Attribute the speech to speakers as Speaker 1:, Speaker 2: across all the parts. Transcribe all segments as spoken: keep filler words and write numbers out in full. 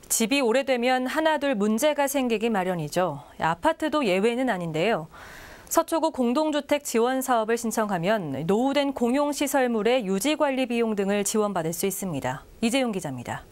Speaker 1: 집이 오래되면 하나둘 문제가 생기기 마련이죠. 아파트도 예외는 아닌데요. 서초구 공동주택 지원 사업을 신청하면 노후된 공용시설물의 유지관리 비용 등을 지원받을 수 있습니다. 이재용 기자입니다.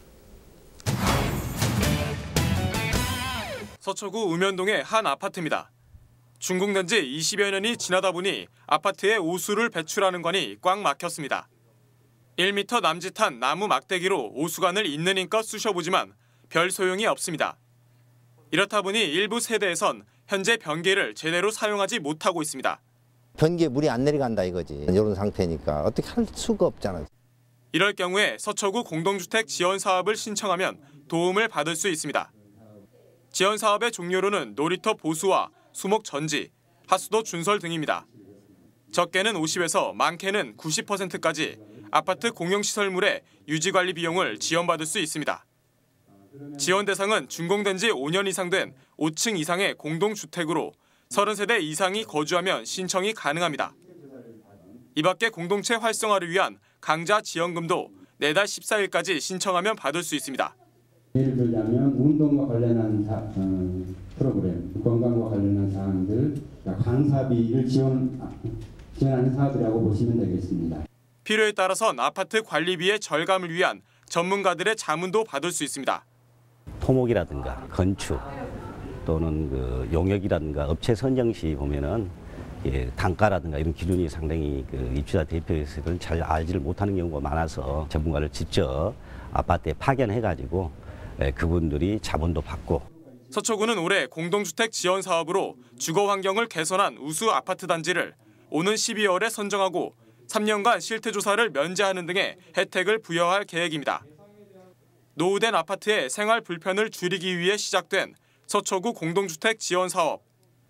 Speaker 2: 서초구 음현동의 한 아파트입니다. 준공된 지 이십여 년이 지나다 보니 아파트에 오수를 배출하는 관이 꽉 막혔습니다. 일 미터 남짓한 나무 막대기로 오수관을 있는 힘껏 쑤셔보지만 별 소용이 없습니다. 이렇다 보니 일부 세대에선 현재 변기를 제대로 사용하지 못하고 있습니다.
Speaker 3: 변기에 물이 안 내려간다 이거지. 이런 상태니까 어떻게 할 수가 없잖아요.
Speaker 2: 이럴 경우에 서초구 공동주택 지원 사업을 신청하면 도움을 받을 수 있습니다. 지원 사업의 종료로는 놀이터 보수와 수목 전지, 하수도 준설 등입니다. 적게는 오십에서 많게는 구십 퍼센트까지 아파트 공용시설물의 유지관리 비용을 지원받을 수 있습니다. 지원 대상은 준공된 지 오 년 이상 된 오 층 이상의 공동주택으로 서른 세대 이상이 거주하면 신청이 가능합니다. 이 밖에 공동체 활성화를 위한 강자 지원금도 내달 십사 일까지 신청하면 받을 수 있습니다.
Speaker 4: 예를 들자면 운동과 관련한 사, 어, 프로그램, 건강과 관련한 사항들, 강사비를 지원, 지원하는 사업이라고 보시면 되겠습니다.
Speaker 2: 필요에 따라선 아파트 관리비의 절감을 위한 전문가들의 자문도 받을 수 있습니다.
Speaker 5: 토목이라든가 건축 또는 그 용역이라든가 업체 선정 시 보면은 예, 단가라든가 이런 기준이 상당히 그 입주자 대표에서는 잘 알지를 못하는 경우가 많아서 전문가를 직접 아파트에 파견해가지고 예, 그분들이 자문도 받고.
Speaker 2: 서초구는 올해 공동주택 지원 사업으로 주거 환경을 개선한 우수 아파트 단지를 오는 십이월에 선정하고 삼 년간 실태 조사를 면제하는 등의 혜택을 부여할 계획입니다. 노후된 아파트의 생활 불편을 줄이기 위해 시작된 서초구 공동주택 지원 사업.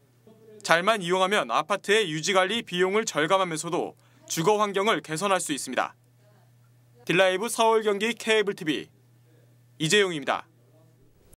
Speaker 2: 잘만 이용하면 아파트의 유지관리 비용을 절감하면서도 주거 환경을 개선할 수 있습니다. 딜라이브 서울 경기 케이블 티비 이재용입니다.